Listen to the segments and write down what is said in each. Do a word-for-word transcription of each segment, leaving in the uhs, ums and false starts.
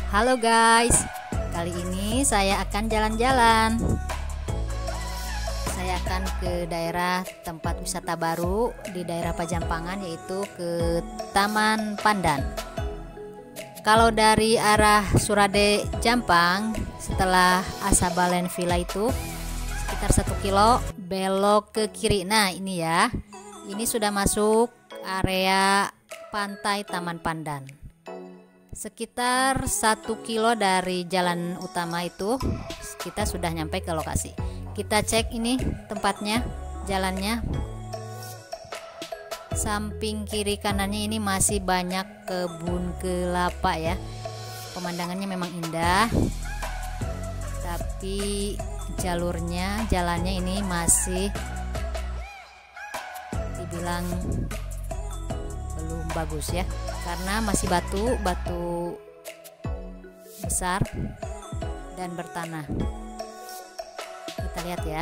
Halo guys, kali ini saya akan jalan-jalan. Saya akan ke daerah tempat wisata baru di daerah Pajampangan, yaitu ke Taman Pandan. Kalau dari arah Surade Jampang, setelah Asabalen Villa itu sekitar satu kilo, belok ke kiri. Nah ini ya, ini sudah masuk area pantai Taman Pandan. Sekitar satu kilo dari jalan utama itu kita sudah nyampe ke lokasi. Kita cek ini tempatnya, jalannya. Samping kiri kanannya ini masih banyak kebun kelapa ya. Pemandangannya memang indah, tapi jalurnya, jalannya ini masih dibilang belum bagus ya, karena masih batu batu besar dan bertanah. Kita lihat ya.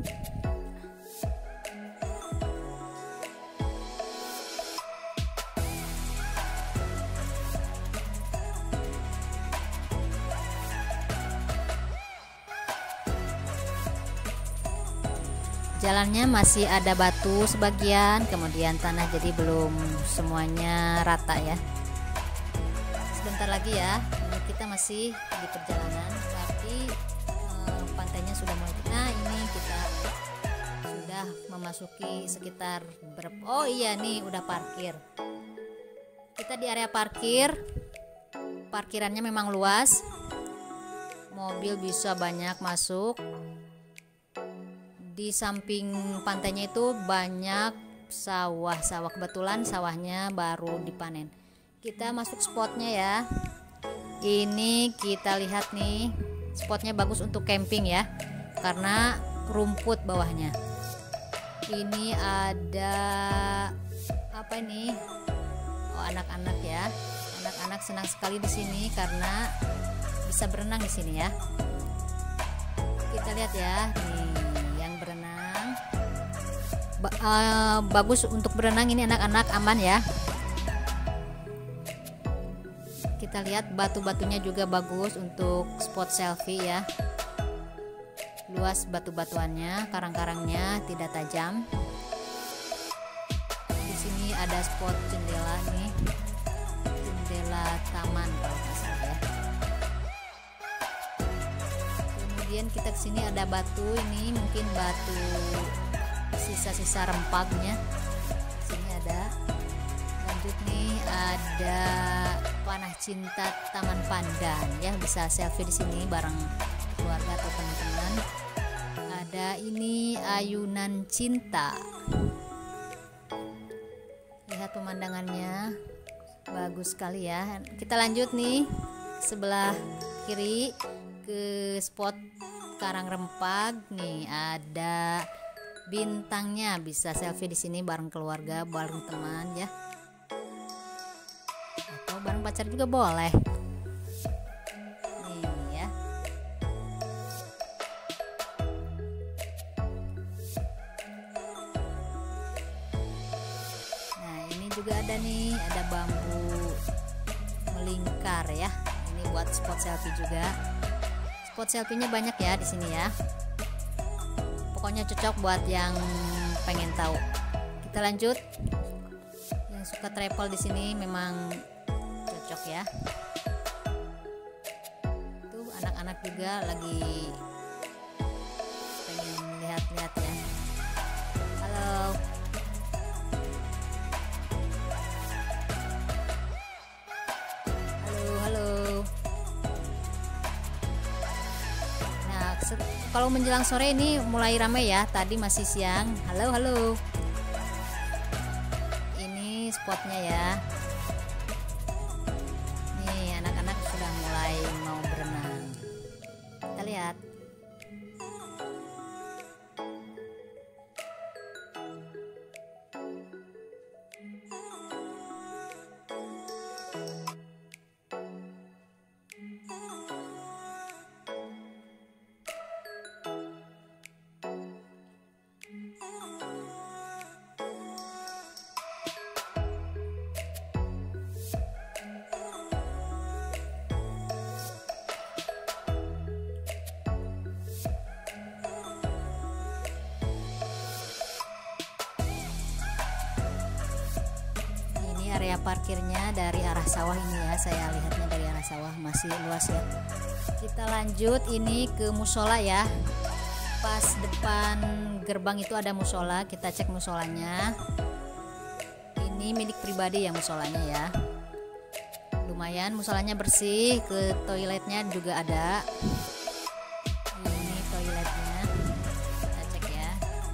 Jalannya masih ada batu sebagian, kemudian tanah, jadi belum semuanya rata ya. Sebentar lagi ya, ini kita masih di perjalanan, tapi eh, pantainya sudah mulai. Nah ini kita sudah memasuki sekitar ber oh iya nih udah parkir. Kita di area parkir, parkirannya memang luas, mobil bisa banyak masuk. Di samping pantainya itu banyak sawah-sawah, kebetulan sawahnya baru dipanen. Kita masuk spotnya ya. Ini kita lihat nih, spotnya bagus untuk camping ya, karena rumput bawahnya. Ini ada apa ini? Oh, anak-anak ya. Anak-anak senang sekali di sini karena bisa berenang di sini ya. Kita lihat ya, nih berenang ba uh, bagus untuk berenang ini, anak-anak aman ya. Kita lihat batu-batunya juga bagus untuk spot selfie ya, luas batu-batuannya, karang-karangnya tidak tajam. Di sini ada spot jendela nih, jendela taman kalau nggak salah ya. Kemudian kita kesini ada batu, ini mungkin batu sisa-sisa rempaknya. Sini ada. Lanjut nih ada panah cinta Taman Pandan ya, bisa selfie di sini bareng keluarga atau teman-teman. Ada ini ayunan cinta. Lihat pemandangannya bagus sekali ya. Kita lanjut nih sebelah kiri ke spot karang rempak. Nih ada bintangnya, bisa selfie di sini bareng keluarga, bareng teman ya, atau bareng pacar juga boleh. Nih ya. Nah ini juga ada nih, ada bambu melingkar ya. Ini buat spot selfie juga. Spot selfie-nya banyak ya di sini ya. Pokoknya cocok buat yang pengen tahu. Kita lanjut. Yang suka travel di sini memang cocok ya. Tuh anak-anak juga lagi pengen lihat-lihat ya. Halo. Kalau menjelang sore ini mulai ramai ya, tadi masih siang. Halo halo, ini spotnya ya. Nih anak-anak sudah mulai mau berenang. Kita lihat. area parkirnya dari arah sawah ini ya, saya lihatnya dari arah sawah masih luas ya. Kita lanjut ini ke musola ya. Pas depan gerbang itu ada musola, kita cek musolanya. Ini milik pribadi ya musolanya ya. Lumayan musolanya bersih, ke toiletnya juga ada. Ini toiletnya, kita cek ya.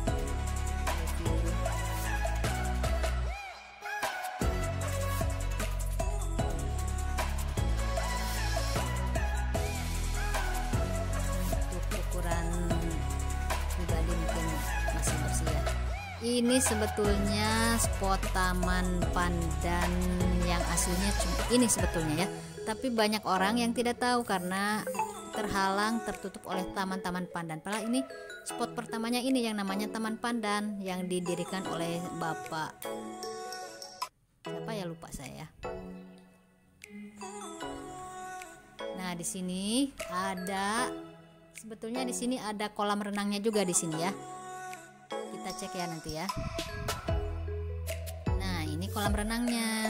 Untuk ukuran pribadi mungkin masih bersih ya. Ini sebetulnya spot Taman Pandan yang aslinya cuma ini sebetulnya ya. Tapi banyak orang yang tidak tahu karena terhalang, tertutup oleh taman-taman pandan. Padahal ini spot pertamanya ini yang namanya Taman Pandan yang didirikan oleh Bapak siapa ya, lupa saya. Nah, di sini ada sebetulnya di sini ada kolam renangnya juga di sini ya. Kita cek ya nanti ya. Nah, ini kolam renangnya.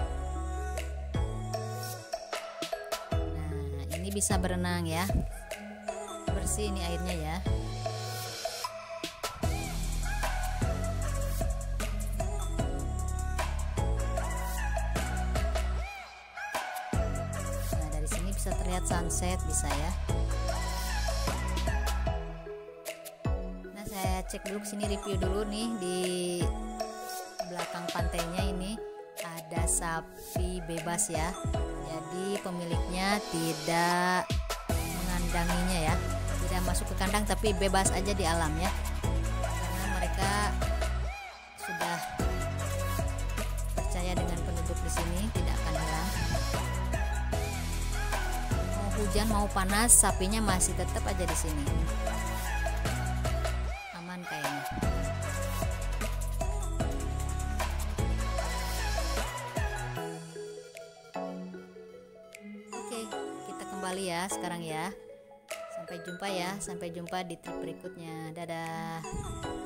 Nah, ini bisa berenang ya. Bersih ini airnya ya. Nah, dari sini bisa terlihat sunset bisa ya. Cek dulu sini, review dulu nih. Di belakang pantainya ini ada sapi bebas ya, jadi pemiliknya tidak mengandanginya ya, tidak masuk ke kandang tapi bebas aja di alam ya, karena mereka sudah percaya dengan penduduk di sini tidak akan hilang. Mau hujan mau panas sapinya masih tetap aja di sini. Kayaknya. Oke, kita kembali ya sekarang ya. Sampai jumpa ya, sampai jumpa di trip berikutnya. Dadah.